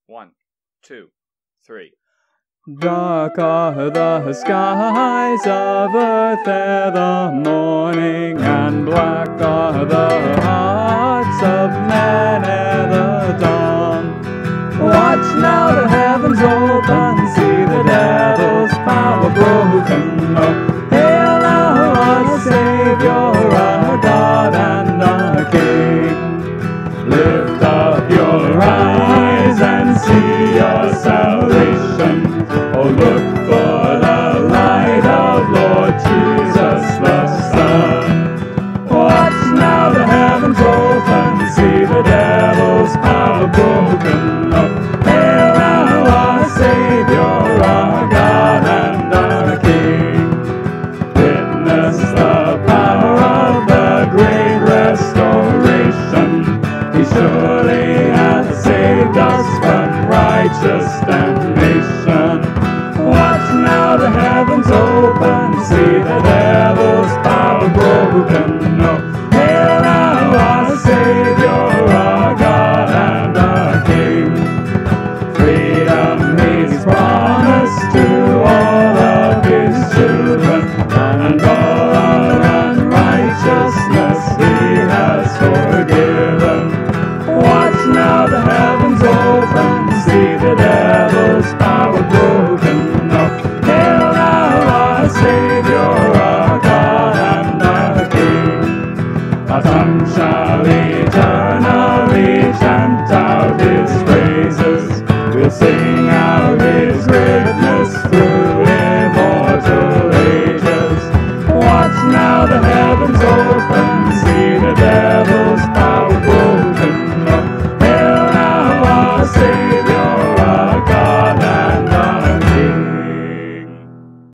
1, 2, 3. Dark are the skies of earth ere the morning, and black are the hearts of men ere the dawn. Watch now the heavens open, see the devil's power broken. Oh, hail now our Savior, our God and our King. Lift up your eyes and see your salvation. Oh, look for the light of Lord Jesus the Son. Watch now the heavens open, see the devil's power broken. Oh, hail now our Savior, our God and our King. Witness the power of the great restoration. He surely hath saved us from righteous damnation. Watch now the heavens open, see the devil's power broken. Oh, hail now our Savior, our God and our King. Freedom He's promised to all of His children, and all our unrighteousness He has forgiven. Watch now the heavens open, see the devil's power broken. Savior, our God and our King. Our tongue shall eternally chant out His praises. We'll sing out